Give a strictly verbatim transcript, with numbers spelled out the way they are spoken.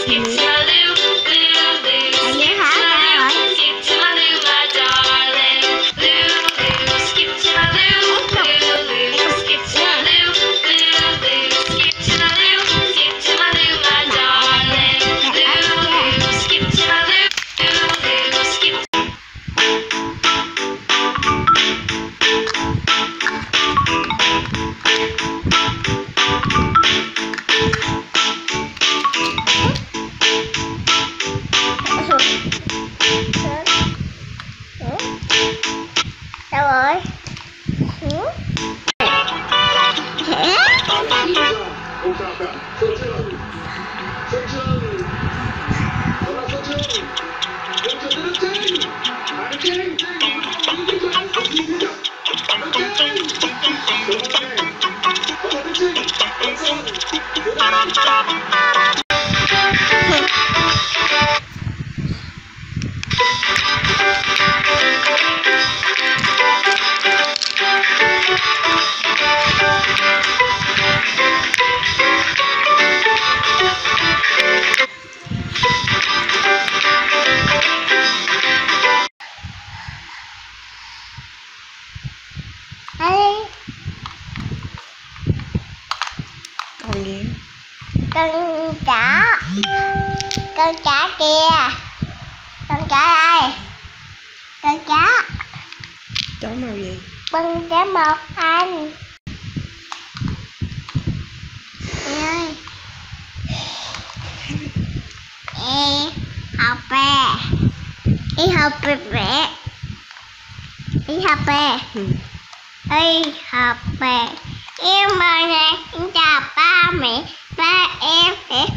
Đâu rồi? Con gì? Con chó. Con chó kìa. Con chó đây. Con chó. Chó màu gì? Con chó màu xanh. Ơi. Ê, học bè. Đi học bè bè. Đi học bè. Ừ. Đi học bè. Em mời nè, em chào ba mẹ, ba em,